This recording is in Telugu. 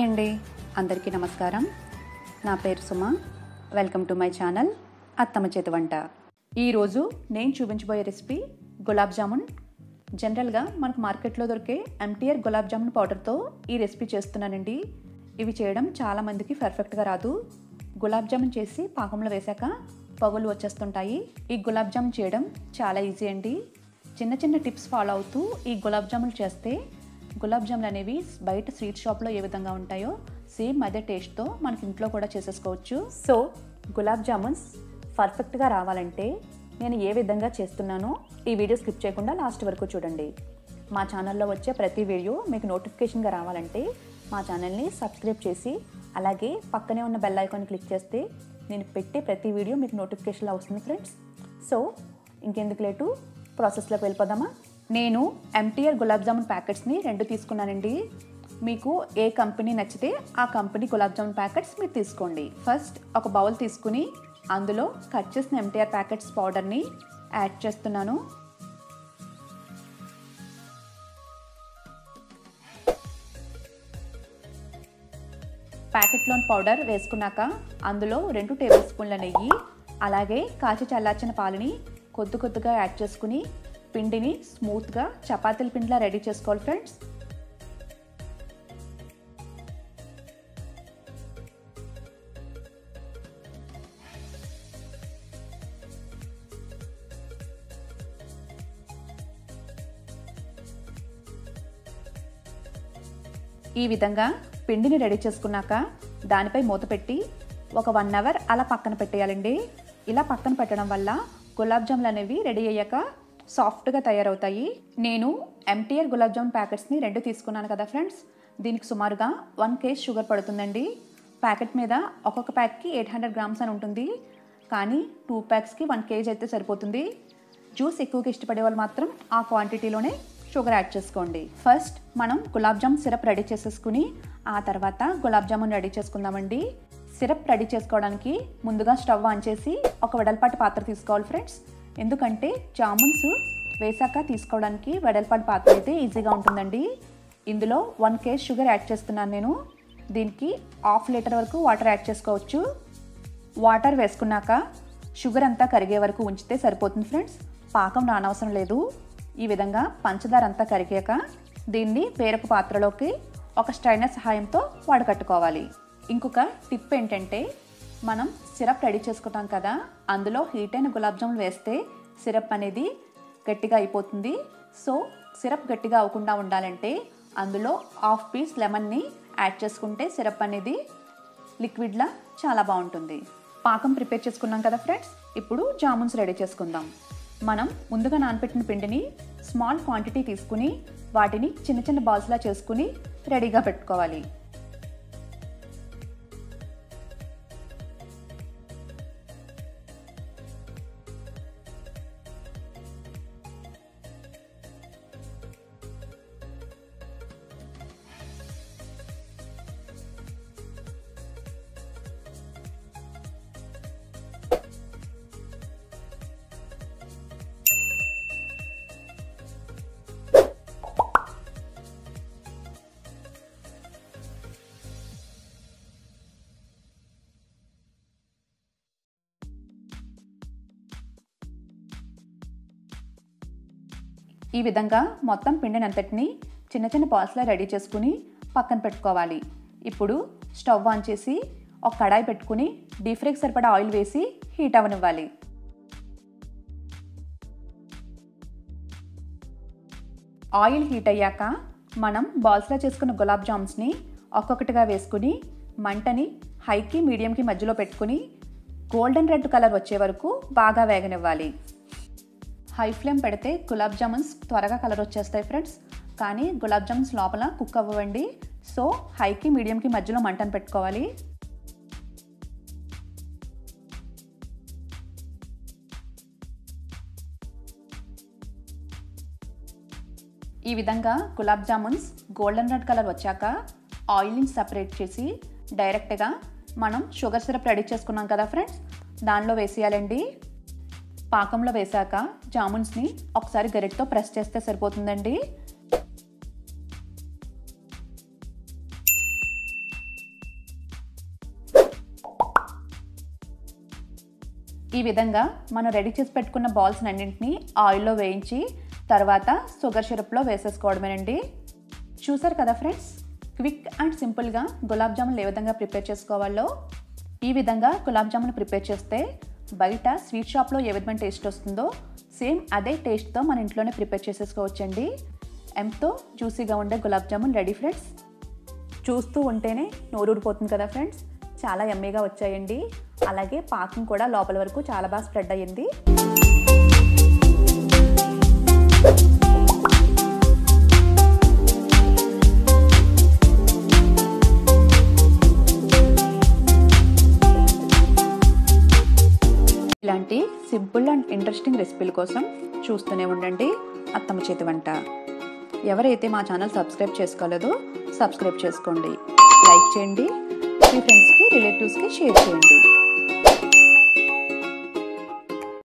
హాయ్ అండి, అందరికీ నమస్కారం. నా పేరు Suma. Welcome to my channel అత్తమ్మ చేతి వంట. ఈరోజు నేను చూపించబోయే రెసిపీ గులాబ్ జామున్. జనరల్గా మనకు మార్కెట్లో దొరికే ఎంటీఆర్ గులాబ్ జామున్ పౌడర్తో ఈ రెసిపీ చేస్తున్నానండి. ఇవి చేయడం చాలామందికి పర్ఫెక్ట్గా రాదు. గులాబ్ జామున్ చేసి పాకంలో వేశాక పగులు వచ్చేస్తుంటాయి. ఈ గులాబ్ జామున్ చేయడం చాలా ఈజీ అండి. చిన్న చిన్న టిప్స్ ఫాలో అవుతూ ఈ గులాబ్ జామున్ చేస్తే గులాబ్ జామున్ అనేవి బయట స్వీట్ షాప్లో ఏ విధంగా ఉంటాయో సేమ్ అదే టేస్ట్తో మనకి ఇంట్లో కూడా చేసేసుకోవచ్చు. సో గులాబ్ జామున్స్ పర్ఫెక్ట్గా రావాలంటే నేను ఏ విధంగా చేస్తున్నానో ఈ వీడియో స్కిప్ చేయకుండా లాస్ట్ వరకు చూడండి. మా ఛానల్లో వచ్చే ప్రతి వీడియో మీకు నోటిఫికేషన్గా రావాలంటే మా ఛానల్ని సబ్స్క్రైబ్ చేసి అలాగే పక్కనే ఉన్న బెల్ ఐకాన్ క్లిక్ చేస్తే నేను పెట్టే ప్రతి వీడియో మీకు నోటిఫికేషన్లో వస్తుంది ఫ్రెండ్స్. సో ఇంకెందుకు లేటు, ప్రాసెస్లోకి వెళ్ళిపోదామా. నేను ఎంటీఆర్ గులాబ్ జామున్ ప్యాకెట్స్ని 2 తీసుకున్నానండి. మీకు ఏ కంపెనీ నచ్చితే ఆ కంపెనీ గులాబ్ జామున్ ప్యాకెట్స్ మీరు తీసుకోండి. ఫస్ట్ ఒక బౌల్ తీసుకుని అందులో కట్ చేసిన ఎంటీఆర్ ప్యాకెట్స్ పౌడర్ని యాడ్ చేస్తున్నాను. ప్యాకెట్లోని పౌడర్ వేసుకున్నాక అందులో 2 టేబుల్ స్పూన్ల నెయ్యి అలాగే కాచి చల్లార్చిన పాలని కొద్దిగా యాడ్ చేసుకుని పిండిని స్మూత్గా చపాతీల పిండిలా రెడీ చేసుకోవాలి ఫ్రెండ్స్. ఈ విధంగా పిండిని రెడీ చేసుకున్నాక దానిపై మూత పెట్టి ఒక 1 అవర్ అలా పక్కన పెట్టేయాలండి. ఇలా పక్కన పెట్టడం వల్ల గులాబ్ జాములు అనేవి రెడీ అయ్యాక సాఫ్ట్గా తయారవుతాయి. నేను ఎంటీఆర్ గులాబ్ జామున్ ప్యాకెట్స్ని 2 తీసుకున్నాను కదా ఫ్రెండ్స్. దీనికి సుమారుగా 1 kg షుగర్ పడుతుందండి. ప్యాకెట్ మీద ఒక్కొక్క ప్యాక్కి 800 గ్రామ్స్ అని ఉంటుంది, కానీ 2 ప్యాక్స్కి 1 kg అయితే సరిపోతుంది. జ్యూస్ ఎక్కువగా ఇష్టపడే వాళ్ళు మాత్రం ఆ క్వాంటిటీలోనే షుగర్ యాడ్ చేసుకోండి. ఫస్ట్ మనం గులాబ్ జామున్ సిరప్ రెడీ చేసేసుకుని ఆ తర్వాత గులాబ్ జామున్ రెడీ చేసుకుందామండి. సిరప్ రెడీ చేసుకోవడానికి ముందుగా స్టవ్ ఆన్ చేసి ఒక వెడల్పాటి పాత్ర తీసుకోవాలి ఫ్రెండ్స్. ఎందుకంటే జామున్స్ వేసాక తీసుకోవడానికి వెడల్పాటి పాత్ర అయితే ఈజీగా ఉంటుందండి. ఇందులో 1 kg షుగర్ యాడ్ చేస్తున్నాను నేను. దీనికి 1/2 లీటర్ వరకు వాటర్ యాడ్ చేసుకోవచ్చు. వాటర్ వేసుకున్నాక షుగర్ అంతా కరిగే వరకు ఉంచితే సరిపోతుంది ఫ్రెండ్స్. పాకం రానవసరం లేదు. ఈ విధంగా పంచదార అంతా కరిగాక దీన్ని వేరొక పాత్రలోకి ఒక స్ట్రైనర్ సహాయంతో వడకట్టుకోవాలి. ఇంకొక టిప్ ఏంటంటే మనం సిరప్ రెడీ చేసుకుంటాం కదా, అందులో హీట్ అయిన గులాబ్ జామున్ వేస్తే సిరప్ అనేది గట్టిగా అయిపోతుంది. సో సిరప్ గట్టిగా అవ్వకుండా ఉండాలంటే అందులో 1/2 పీస్ లెమన్ని యాడ్ చేసుకుంటే సిరప్ అనేది లిక్విడ్లా చాలా బాగుంటుంది. పాకం ప్రిపేర్ చేసుకున్నాం కదా ఫ్రెండ్స్. ఇప్పుడు జామున్స్ రెడీ చేసుకుందాం. మనం ముందుగా నానబెట్టిన పిండిని స్మాల్ క్వాంటిటీ తీసుకుని వాటిని చిన్న చిన్న బాల్స్లా చేసుకుని రెడీగా పెట్టుకోవాలి. ఈ విధంగా మొత్తం పిండిని అంతటిని చిన్న చిన్న బాల్స్లా రెడీ చేసుకుని పక్కన పెట్టుకోవాలి. ఇప్పుడు స్టవ్ ఆన్ చేసి ఒక కడాయి పెట్టుకుని డీప్ ఫ్రైకి సరిపడా ఆయిల్ వేసి హీట్ అవ్వనివ్వాలి. ఆయిల్ హీట్ అయ్యాక మనం బాల్స్లా చేసుకున్న గులాబ్ జామున్స్ని ఒక్కొక్కటిగా వేసుకుని మంటని హైకి మీడియంకి మధ్యలో పెట్టుకుని గోల్డెన్ రెడ్ కలర్ వచ్చే వరకు బాగా వేగనివ్వాలి. హై ఫ్లేమ్ పెడితే గులాబ్ జామున్స్ త్వరగా కలర్ వచ్చేస్తాయి ఫ్రెండ్స్, కానీ గులాబ్ జామున్స్ లోపల కుక్ అవ్వండి. సో హైకి మీడియంకి మధ్యలో మంటను పెట్టుకోవాలి. ఈ విధంగా gulab jamuns golden red colour వచ్చాక ఆయిల్ని సపరేట్ చేసి డైరెక్ట్గా మనం షుగర్ సిరప్ రెడీ చేసుకున్నాం కదా ఫ్రెండ్స్, దానిలో వేసేయాలండి. పాకంలో వేసాక జామున్స్ని ఒకసారి గరిటతో ప్రెస్ చేస్తే సరిపోతుందండి. ఈ విధంగా మనం రెడీ చేసి పెట్టుకున్న బాల్స్ అన్నింటినీ ఆయిల్లో వేయించి తర్వాత షుగర్ సిరప్లో వేసేసుకోవడమేనండి. చూసారు కదా ఫ్రెండ్స్, క్విక్ అండ్ సింపుల్గా గులాబ్ జామున్ ఏ విధంగా ప్రిపేర్ చేసుకోవాలో. ఈ విధంగా గులాబ్ జామున్ ప్రిపేర్ చేస్తే బయట స్వీట్ షాప్లో ఏ విధమైన టేస్ట్ వస్తుందో సేమ్ అదే టేస్ట్తో మన ఇంట్లోనే ప్రిపేర్ చేసేసుకోవచ్చండి. ఎంతో జ్యూసీగా ఉండే గులాబ్ జామున్ రెడీ ఫ్రెండ్స్. చూస్తూ ఉంటేనే నోరూరిపోతుంది కదా ఫ్రెండ్స్, చాలా యమ్మీగా వచ్చాయండి. అలాగే పాకం కూడా లోపల వరకు చాలా బాగా స్ప్రెడ్ అయ్యింది. ఇలాంటి సింపుల్ అండ్ ఇంట్రెస్టింగ్ రెసిపీల కోసం చూస్తూనే ఉండండి అత్తమ్మ చేతి వంట. ఎవరైతే మా ఛానల్ సబ్స్క్రైబ్ చేసుకోలేదో సబ్స్క్రైబ్ చేసుకోండి, లైక్ చేయండి, మీ ఫ్రెండ్స్కి రిలేటివ్స్కి షేర్ చేయండి.